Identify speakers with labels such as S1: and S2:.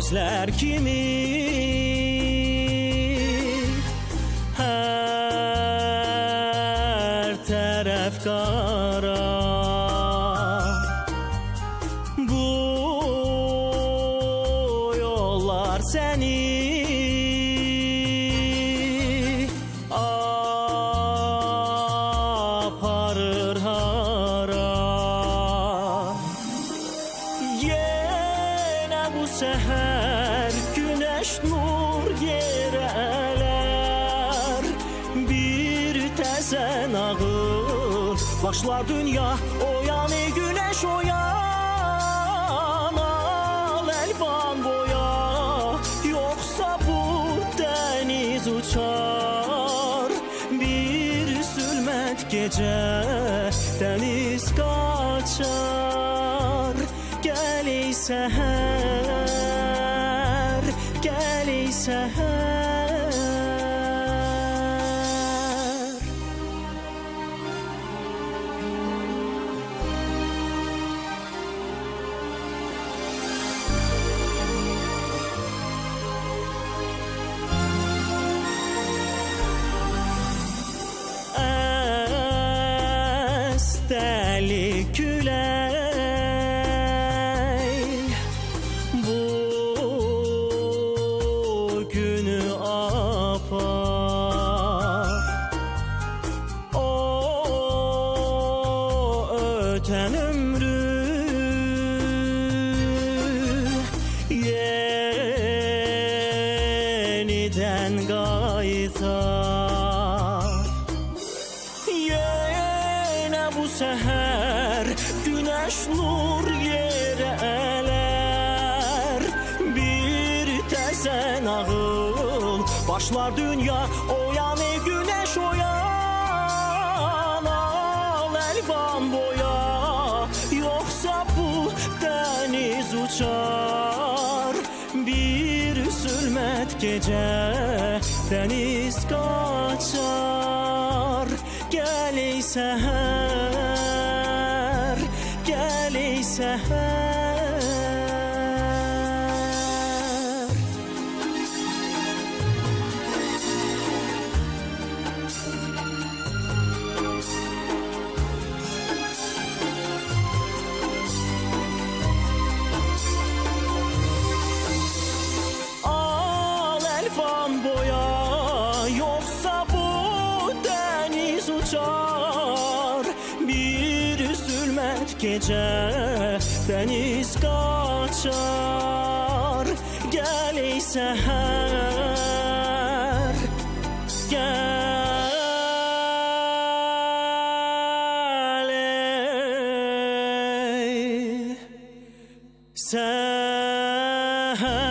S1: gözler kimi her taraf kara. Bu yollar seni aparır hara. Yine bu seher güneş nur gereler, bir tezen ağır başlar dünya oyan, güneş oyan, al elvan boya, yoksa bu deniz uçar. Bir zulmet gece deniz kaçar. Gel ey seher, gel ey seher. Deli küley bu günü apar. O öten ömrü yeniden qaytar. Bu seher güneş nur yere eler, bir tezen ağıl başlar dünya oyan, güneş oyan, al elvan boya, yoksa bu deniz uçar. Bir zulmet gece deniz kaçar. Gel ey seher, gel ey seher. Al elvan boya, yoksa bu deniz uçar. Bir zulmet gece deniz kaçar. Gel ey seher, gel ey seher.